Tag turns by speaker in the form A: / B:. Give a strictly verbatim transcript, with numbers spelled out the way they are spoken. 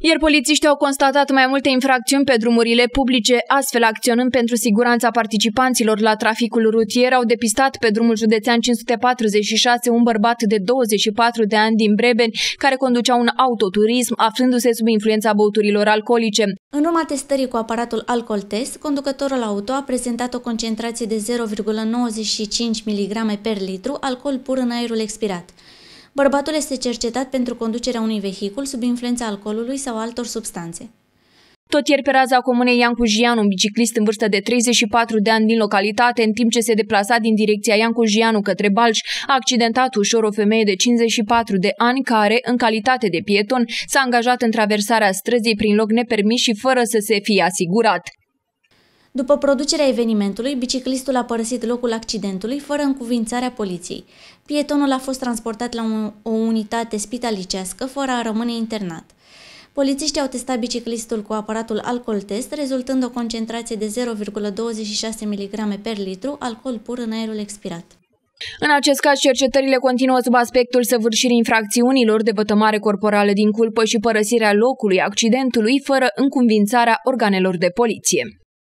A: Iar polițiștii au constatat mai multe infracțiuni pe drumurile publice, astfel acționând pentru siguranța participanților la traficul rutier, au depistat pe drumul județean cinci sute patruzeci și șase un bărbat de douăzeci și patru de ani din Brebeni, care conducea un autoturism, aflându-se sub influența băuturilor alcoolice.
B: În urma testării cu aparatul alcool test, conducătorul auto a prezentat o concentrație de zero virgulă nouăzeci și cinci miligrame per litru alcool pur în aerul expirat. Bărbatul este cercetat pentru conducerea unui vehicul sub influența alcoolului sau altor substanțe.
A: Tot ieri pe raza comunei Iancu Gianu, un biciclist în vârstă de treizeci și patru de ani din localitate, în timp ce se deplasa din direcția Iancu Gianu către Balș, a accidentat ușor o femeie de cincizeci și patru de ani care, în calitate de pieton, s-a angajat în traversarea străzii prin loc nepermis și fără să se fie asigurat.
B: După producerea evenimentului, biciclistul a părăsit locul accidentului fără încuvințarea poliției. Pietonul a fost transportat la o unitate spitalicească fără a rămâne internat. Polițiștii au testat biciclistul cu aparatul alcool test, rezultând o concentrație de zero virgulă douăzeci și șase miligrame per litru alcool pur în aerul expirat.
A: În acest caz, cercetările continuă sub aspectul săvârșirii infracțiunilor de vătămare corporală din culpă și părăsirea locului accidentului fără încuvințarea organelor de poliție.